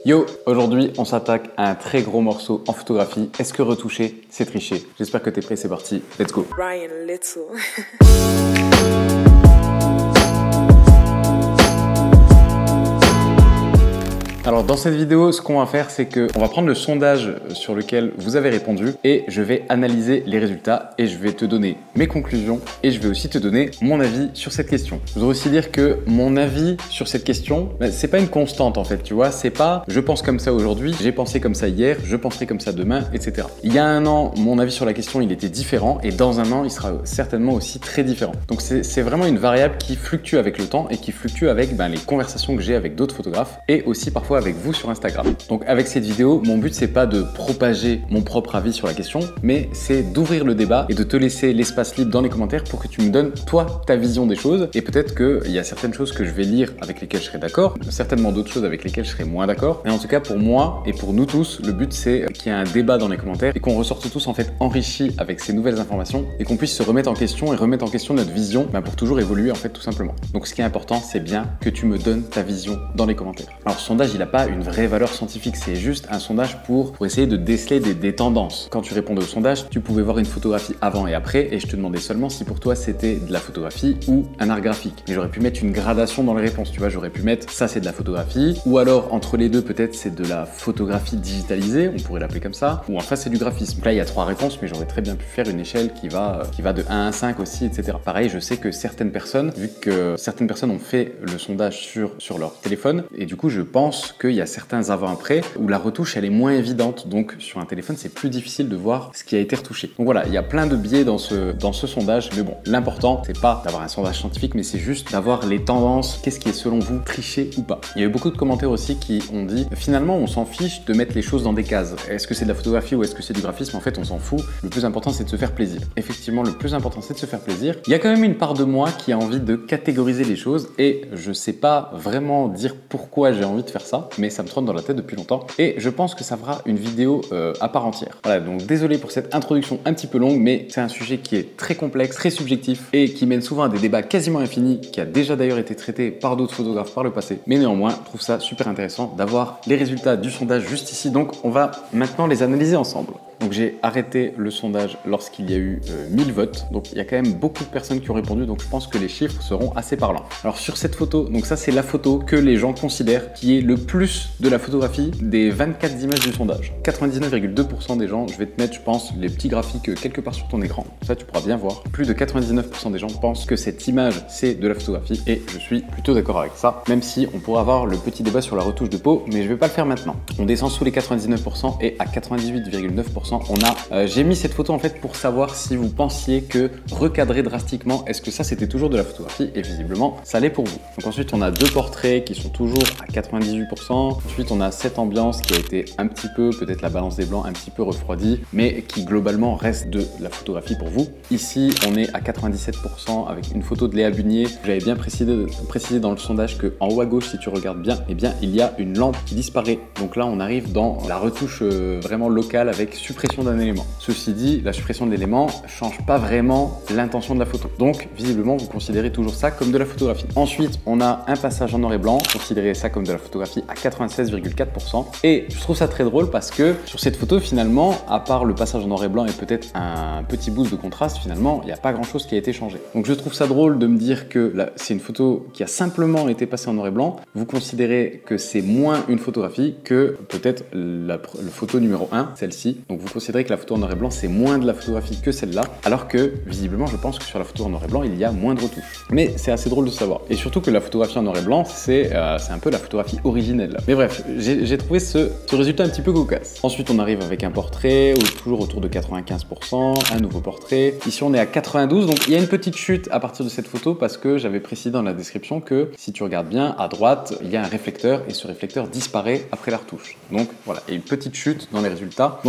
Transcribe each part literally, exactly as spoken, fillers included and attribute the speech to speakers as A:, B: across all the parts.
A: Yo, aujourd'hui on s'attaque à un très gros morceau en photographie. Est-ce que retoucher, c'est tricher? J'espère que t'es prêt, c'est parti, let's go.
B: Ryan Little.
A: Alors dans cette vidéo, ce qu'on va faire, c'est qu'on va prendre le sondage sur lequel vous avez répondu et je vais analyser les résultats et je vais te donner mes conclusions et je vais aussi te donner mon avis sur cette question. Je voudrais aussi dire que mon avis sur cette question, ben, c'est pas une constante en fait, tu vois, c'est pas je pense comme ça aujourd'hui, j'ai pensé comme ça hier, je penserai comme ça demain, et cetera. Il y a un an, mon avis sur la question, il était différent et dans un an, il sera certainement aussi très différent. Donc c'est vraiment une variable qui fluctue avec le temps et qui fluctue avec ben, les conversations que j'ai avec d'autres photographes et aussi parfois avec vous sur Instagram. Donc avec cette vidéo, mon but c'est pas de propager mon propre avis sur la question, mais c'est d'ouvrir le débat et de te laisser l'espace libre dans les commentaires pour que tu me donnes toi ta vision des choses et peut-être qu'il y a certaines choses que je vais lire avec lesquelles je serai d'accord, certainement d'autres choses avec lesquelles je serai moins d'accord. Mais en tout cas pour moi et pour nous tous, le but c'est qu'il y ait un débat dans les commentaires et qu'on ressorte tous en fait enrichis avec ces nouvelles informations et qu'on puisse se remettre en question et remettre en question notre vision ben, pour toujours évoluer en fait tout simplement. Donc ce qui est important c'est bien que tu me donnes ta vision dans les commentaires. Alors ce sondage il n'a pas une vraie valeur scientifique, c'est juste un sondage pour, pour essayer de déceler des, des tendances. Quand tu répondais au sondage, tu pouvais voir une photographie avant et après et je te demandais seulement si pour toi c'était de la photographie ou un art graphique. Mais j'aurais pu mettre une gradation dans les réponses, tu vois, j'aurais pu mettre ça c'est de la photographie ou alors entre les deux peut-être c'est de la photographie digitalisée, on pourrait l'appeler comme ça, ou enfin c'est du graphisme. Donc là il y a trois réponses mais j'aurais très bien pu faire une échelle qui va, qui va de un à cinq aussi, et cetera. Pareil, je sais que certaines personnes, vu que certaines personnes ont fait le sondage sur, sur leur téléphone et du coup je pense qu'il y a certains avant-après où la retouche elle est moins évidente, donc sur un téléphone c'est plus difficile de voir ce qui a été retouché. Donc voilà, il y a plein de biais dans ce, dans ce sondage, mais bon, l'important c'est pas d'avoir un sondage scientifique, mais c'est juste d'avoir les tendances, qu'est-ce qui est selon vous triché ou pas. Il y a eu beaucoup de commentaires aussi qui ont dit finalement on s'en fiche de mettre les choses dans des cases. Est-ce que c'est de la photographie ou est-ce que c'est du graphisme? En fait on s'en fout, le plus important c'est de se faire plaisir. Effectivement le plus important c'est de se faire plaisir. Il y a quand même une part de moi qui a envie de catégoriser les choses et je sais pas vraiment dire pourquoi j'ai envie de faire ça, mais ça me trotte dans la tête depuis longtemps et je pense que ça fera une vidéo euh, à part entière. Voilà, donc désolé pour cette introduction un petit peu longue, mais c'est un sujet qui est très complexe, très subjectif et qui mène souvent à des débats quasiment infinis, qui a déjà d'ailleurs été traité par d'autres photographes par le passé. Mais néanmoins, je trouve ça super intéressant d'avoir les résultats du sondage juste ici, donc on va maintenant les analyser ensemble. Donc j'ai arrêté le sondage lorsqu'il y a eu euh, mille votes, donc il y a quand même beaucoup de personnes qui ont répondu, donc je pense que les chiffres seront assez parlants. Alors sur cette photo, donc ça c'est la photo que les gens considèrent qui est le plus de la photographie des vingt-quatre images du sondage. quatre-vingt-dix-neuf virgule deux pour cent des gens, je vais te mettre je pense les petits graphiques quelque part sur ton écran, ça tu pourras bien voir. Plus de quatre-vingt-dix-neuf pour cent des gens pensent que cette image c'est de la photographie et je suis plutôt d'accord avec ça, même si on pourra avoir le petit débat sur la retouche de peau, mais je vais pas le faire maintenant. On descend sous les quatre-vingt-dix-neuf pour cent et à quatre-vingt-dix-huit virgule neuf pour cent on a, euh, j'ai mis cette photo en fait pour savoir si vous pensiez que recadrer drastiquement, est-ce que ça c'était toujours de la photographie et visiblement ça l'est pour vous. Donc ensuite on a deux portraits qui sont toujours à quatre-vingt-dix-huit pour cent. Ensuite on a cette ambiance qui a été un petit peu, peut-être la balance des blancs un petit peu refroidie, mais qui globalement reste de la photographie pour vous. Ici on est à quatre-vingt-dix-sept pour cent avec une photo de Léa Bunier. J'avais bien précisé, précisé dans le sondage que en haut à gauche si tu regardes bien, eh bien il y a une lampe qui disparaît. Donc là on arrive dans la retouche euh, vraiment locale avec suppression d'un élément. Ceci dit, la suppression de l'élément change pas vraiment l'intention de la photo. Donc, visiblement, vous considérez toujours ça comme de la photographie. Ensuite, on a un passage en noir et blanc. Considérez ça comme de la photographie à quatre-vingt-seize virgule quatre pour cent. Et je trouve ça très drôle parce que sur cette photo, finalement, à part le passage en noir et blanc et peut-être un petit boost de contraste, finalement, il n'y a pas grand-chose qui a été changé. Donc, je trouve ça drôle de me dire que c'est une photo qui a simplement été passée en noir et blanc. Vous considérez que c'est moins une photographie que peut-être la, la photo numéro un, celle-ci. Donc, vous considérez que la photo en noir et blanc c'est moins de la photographie que celle-là, alors que visiblement je pense que sur la photo en noir et blanc il y a moins de retouches. Mais c'est assez drôle de savoir. Et surtout que la photographie en noir et blanc c'est euh, un peu la photographie originelle. Mais bref, j'ai trouvé ce, ce résultat un petit peu cocasse. Ensuite on arrive avec un portrait, ou toujours autour de quatre-vingt-quinze pour cent, un nouveau portrait. Ici on est à quatre-vingt-douze, donc il y a une petite chute à partir de cette photo parce que j'avais précisé dans la description que si tu regardes bien à droite, il y a un réflecteur et ce réflecteur disparaît après la retouche. Donc voilà, il y a une petite chute dans les résultats. Donc à part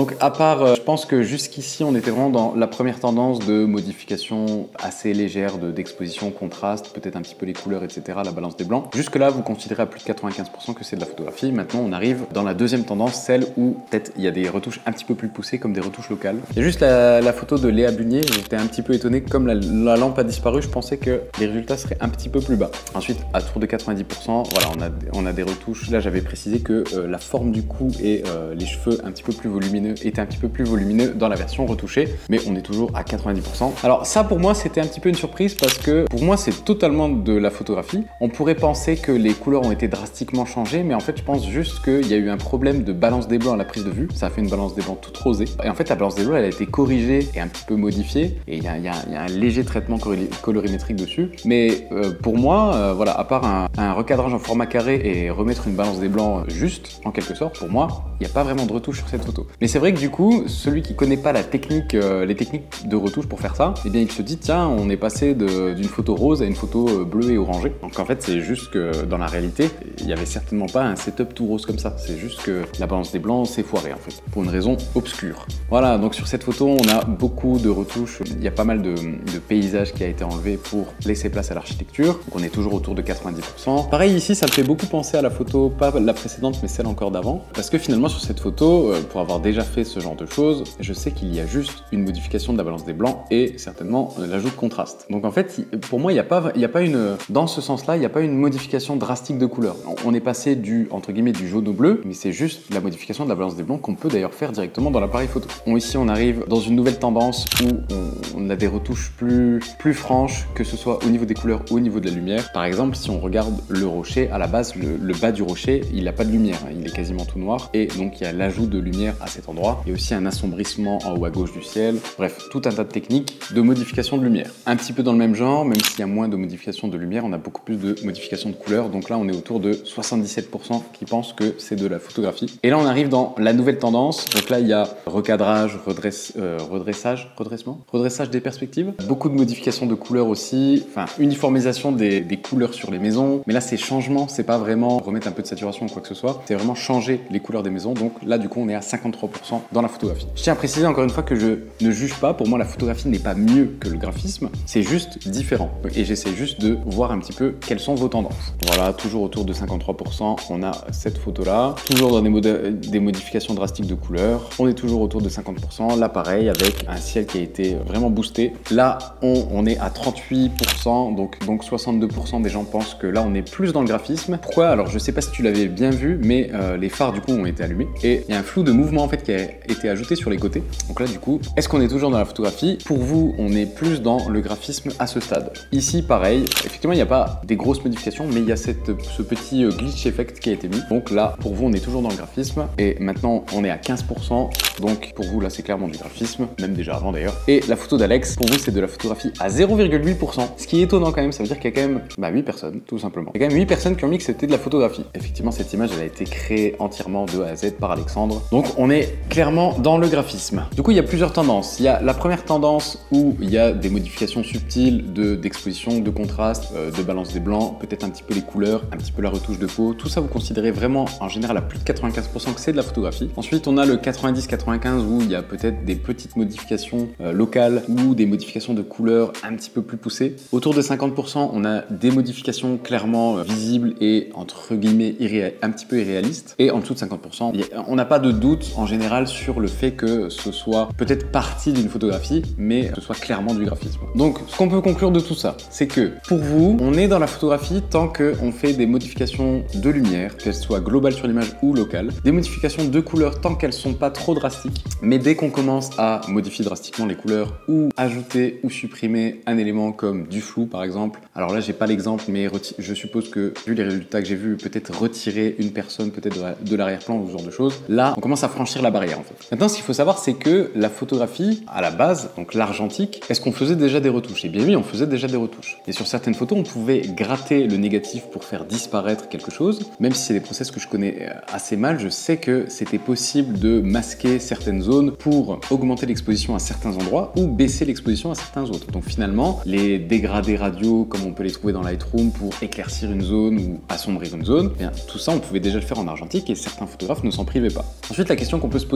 A: part, euh, je pense que jusqu'ici, on était vraiment dans la première tendance de modification assez légère d'exposition, contraste, peut-être un petit peu les couleurs, et cetera, la balance des blancs. Jusque-là, vous considérez à plus de quatre-vingt-quinze pour cent que c'est de la photographie. Maintenant, on arrive dans la deuxième tendance, celle où peut-être il y a des retouches un petit peu plus poussées, comme des retouches locales. Il y a juste la, la photo de Léa Bunier, j'étais un petit peu étonné, comme la, la lampe a disparu, je pensais que les résultats seraient un petit peu plus bas. Ensuite, à tour de quatre-vingt-dix pour cent, voilà, on a, on a des retouches. Là, j'avais précisé que euh, la forme du cou et euh, les cheveux un petit peu plus volumineux étaient un petit peu plus volumineux dans la version retouchée, mais on est toujours à quatre-vingt-dix pour cent. Alors ça, pour moi, c'était un petit peu une surprise parce que pour moi, c'est totalement de la photographie. On pourrait penser que les couleurs ont été drastiquement changées, mais en fait, je pense juste qu'il y a eu un problème de balance des blancs à la prise de vue. Ça a fait une balance des blancs toute rosée. Et en fait, la balance des blancs, elle a été corrigée et un petit peu modifiée. Et il y, y, y a un léger traitement colorimétrique dessus. Mais euh, pour moi, euh, voilà, à part un, un recadrage en format carré et remettre une balance des blancs juste, en quelque sorte, pour moi, il n'y a pas vraiment de retouche sur cette photo. Mais c'est vrai que du coup, celui qui connaît pas la technique, euh, les techniques de retouche pour faire ça, eh bien, il se dit, tiens, on est passé d'une photo rose à une photo bleue et orangée. Donc en fait, c'est juste que dans la réalité, il n'y avait certainement pas un setup tout rose comme ça. C'est juste que la balance des blancs s'est foirée en fait, pour une raison obscure. Voilà, donc sur cette photo, on a beaucoup de retouches. Il y a pas mal de, de paysages qui a été enlevé pour laisser place à l'architecture. Donc on est toujours autour de quatre-vingt-dix pour cent. Pareil ici, ça me fait beaucoup penser à la photo, pas la précédente, mais celle encore d'avant. Parce que finalement, sur cette photo, pour avoir déjà fait ce genre de choses, je sais qu'il y a juste une modification de la balance des blancs et certainement l'ajout de contraste. Donc en fait, pour moi, il n'y a pas, il y a pas une, dans ce sens-là, il n'y a pas une modification drastique de couleur. On est passé du, entre guillemets, du jaune au bleu, mais c'est juste la modification de la balance des blancs qu'on peut d'ailleurs faire directement dans l'appareil photo. Bon, ici, on arrive dans une nouvelle tendance où on, on a des retouches plus, plus franches, que ce soit au niveau des couleurs ou au niveau de la lumière. Par exemple, si on regarde le rocher, à la base, le, le bas du rocher, il n'a pas de lumière, hein, il est quasiment tout noir, et donc il y a l'ajout de lumière à cet endroit. Il y a aussi un assombrissement en haut à gauche du ciel. Bref, tout un tas de techniques de modification de lumière. Un petit peu dans le même genre, même s'il y a moins de modification de lumière, on a beaucoup plus de modification de couleur. Donc là, on est autour de soixante-dix-sept pour cent qui pensent que c'est de la photographie. Et là, on arrive dans la nouvelle tendance. Donc là, il y a recadrage, redresse, euh, redressage, redressement, redressage des perspectives. Beaucoup de modifications de couleurs aussi. Enfin, uniformisation des, des couleurs sur les maisons. Mais là, c'est changement. C'est pas vraiment remettre un peu de saturation ou quoi que ce soit. C'est vraiment changer les couleurs des maisons. Donc là, du coup, on est à cinquante-trois pour cent dans la photographie. Je tiens à préciser encore une fois que je ne juge pas. Pour moi, la photographie n'est pas mieux que le graphisme. C'est juste différent. Et j'essaie juste de voir un petit peu quelles sont vos tendances. Voilà, toujours autour de cinquante-trois pour cent, on a cette photo-là. Toujours dans des, mod des modifications drastiques de couleurs. On est toujours autour de cinquante pour cent. Là, pareil, avec un ciel qui a été vraiment boosté. Là, on, on est à trente-huit pour cent, donc, donc soixante-deux pour cent des gens pensent que là, on est plus dans le graphisme. Pourquoi? Alors, je sais pas si tu l'avais bien vu, mais euh, les phares, du coup, ont été allumés. Et il y a un flou de mouvement, en fait, qui a été ajouté sur les côtés. Donc là, du coup, est-ce qu'on est toujours dans la photographie? Pour vous, on est plus dans le graphisme à ce stade. Ici, pareil, effectivement, il n'y a pas des grosses modifications, mais il y a cette, ce petit glitch effect qui a été mis. Donc là, pour vous, on est toujours dans le graphisme. Et maintenant, on est à quinze pour cent. Donc pour vous, là, c'est clairement du graphisme, même déjà avant d'ailleurs. Et la photo d'Alex, pour vous, c'est de la photographie à zéro virgule huit pour cent. Ce qui est étonnant quand même, ça veut dire qu'il y a quand même bah, huit personnes, tout simplement. Il y a quand même huit personnes qui ont mis que c'était de la photographie. Effectivement, cette image, elle a été créée entièrement de A à Z par Alexandre. Donc on est clairement dans le graphisme. Du coup, il y a plusieurs tendances. Il y a la première tendance où il y a des modifications subtiles de d'exposition, de contraste, euh, de balance des blancs, peut-être un petit peu les couleurs, un petit peu la retouche de peau. Tout ça, vous considérez vraiment en général à plus de quatre-vingt-quinze pour cent que c'est de la photographie. Ensuite, on a le quatre-vingt-dix quatre-vingt-quinze où il y a peut-être des petites modifications euh, locales ou des modifications de couleurs un petit peu plus poussées. Autour de cinquante pour cent, on a des modifications clairement euh, visibles et entre guillemets un petit peu irréalistes. Et en dessous de cinquante pour cent, a, on n'a pas de doute en général sur le fait que ce soit peut-être partie d'une photographie, mais que ce soit clairement du graphisme. Donc, ce qu'on peut conclure de tout ça, c'est que pour vous, on est dans la photographie tant qu'on fait des modifications de lumière, qu'elles soient globales sur l'image ou locales, des modifications de couleurs tant qu'elles sont pas trop drastiques, mais dès qu'on commence à modifier drastiquement les couleurs ou ajouter ou supprimer un élément comme du flou par exemple, alors là j'ai pas l'exemple, mais je suppose que vu les résultats que j'ai vus, peut-être retirer une personne peut-être de l'arrière-plan ou ce genre de choses, là on commence à franchir la barrière en fait. Maintenant, ce qu'il faut savoir, c'est que la photographie à la base, donc l'argentique, est-ce qu'on faisait déjà des retouches? Eh bien oui, on faisait déjà des retouches. Et sur certaines photos, on pouvait gratter le négatif pour faire disparaître quelque chose. Même si c'est des process que je connais assez mal, je sais que c'était possible de masquer certaines zones pour augmenter l'exposition à certains endroits ou baisser l'exposition à certains autres. Donc finalement, les dégradés radio, comme on peut les trouver dans Lightroom pour éclaircir une zone ou assombrir une zone, eh bien, tout ça, on pouvait déjà le faire en argentique et certains photographes ne s'en privaient pas. Ensuite, la question qu'on peut se poser, c'est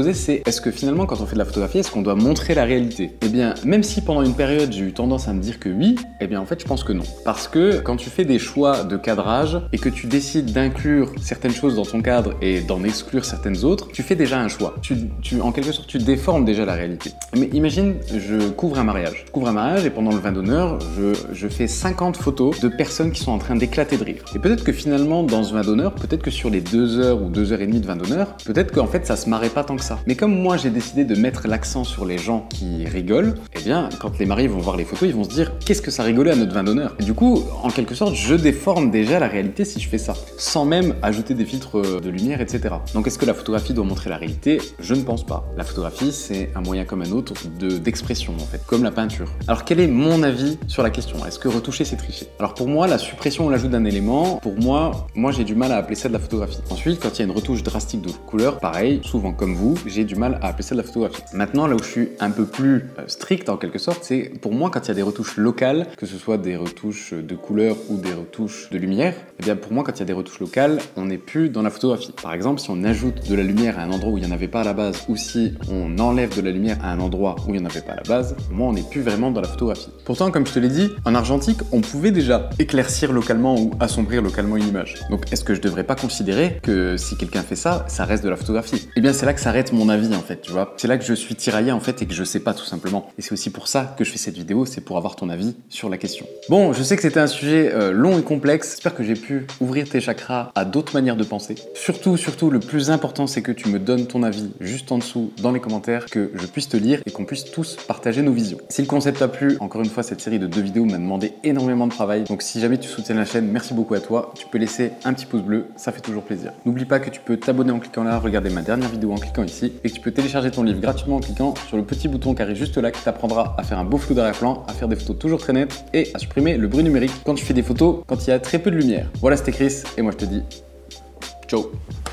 A: est-ce que finalement quand on fait de la photographie, est-ce qu'on doit montrer la réalité? Eh bien, même si pendant une période j'ai eu tendance à me dire que oui, eh bien en fait je pense que non. Parce que quand tu fais des choix de cadrage et que tu décides d'inclure certaines choses dans ton cadre et d'en exclure certaines autres, tu fais déjà un choix. Tu, tu, en quelque sorte, tu déformes déjà la réalité. Mais imagine, je couvre un mariage. Je couvre un mariage et pendant le vin d'honneur, je, je fais cinquante photos de personnes qui sont en train d'éclater de rire. Et peut-être que finalement, dans ce vin d'honneur, peut-être que sur les deux heures ou deux heures et demie de vin d'honneur, peut-être qu'en fait ça se marrait pas tant que ça. Mais comme moi j'ai décidé de mettre l'accent sur les gens qui rigolent, eh bien quand les mariés vont voir les photos, ils vont se dire qu'est-ce que ça rigolait à notre vin d'honneur. Et du coup, en quelque sorte, je déforme déjà la réalité si je fais ça, sans même ajouter des filtres de lumière, et cetera. Donc est-ce que la photographie doit montrer la réalité? Je ne pense pas. La photographie, c'est un moyen comme un autre de, d'expression en fait, comme la peinture. Alors quel est mon avis sur la question? Est-ce que retoucher c'est tricher? Alors pour moi, la suppression ou l'ajout d'un élément, pour moi, moi j'ai du mal à appeler ça de la photographie. Ensuite, quand il y a une retouche drastique de couleur, pareil, souvent comme vous, j'ai du mal à appeler ça de la photographie. Maintenant, là où je suis un peu plus euh, strict en quelque sorte, c'est pour moi quand il y a des retouches locales, que ce soit des retouches de couleur ou des retouches de lumière, eh bien pour moi quand il y a des retouches locales, on n'est plus dans la photographie. Par exemple, si on ajoute de la lumière à un endroit où il n'y en avait pas à la base, ou si on enlève de la lumière à un endroit où il n'y en avait pas à la base, pour moi on n'est plus vraiment dans la photographie. Pourtant, comme je te l'ai dit, en argentique, on pouvait déjà éclaircir localement ou assombrir localement une image. Donc est-ce que je devrais pas considérer que si quelqu'un fait ça, ça reste de la photographie? Eh bien c'est là que s'arrête mon avis en fait, tu vois. C'est là que je suis tiraillé en fait et que je sais pas tout simplement. Et c'est aussi pour ça que je fais cette vidéo, c'est pour avoir ton avis sur la question. Bon, je sais que c'était un sujet euh, long et complexe. J'espère que j'ai pu ouvrir tes chakras à d'autres manières de penser. Surtout, surtout, le plus important, c'est que tu me donnes ton avis juste en dessous dans les commentaires, que je puisse te lire et qu'on puisse tous partager nos visions. Si le concept t'a plu, encore une fois, cette série de deux vidéos m'a demandé énormément de travail. Donc si jamais tu soutiens la chaîne, merci beaucoup à toi. Tu peux laisser un petit pouce bleu, ça fait toujours plaisir. N'oublie pas que tu peux t'abonner en cliquant là, regarder ma dernière vidéo en cliquant ici, et que tu peux télécharger ton livre gratuitement en cliquant sur le petit bouton carré juste là qui t'apprendra à faire un beau flou d'arrière-plan, à faire des photos toujours très nettes et à supprimer le bruit numérique quand tu fais des photos quand il y a très peu de lumière. Voilà, c'était Chris et moi je te dis ciao.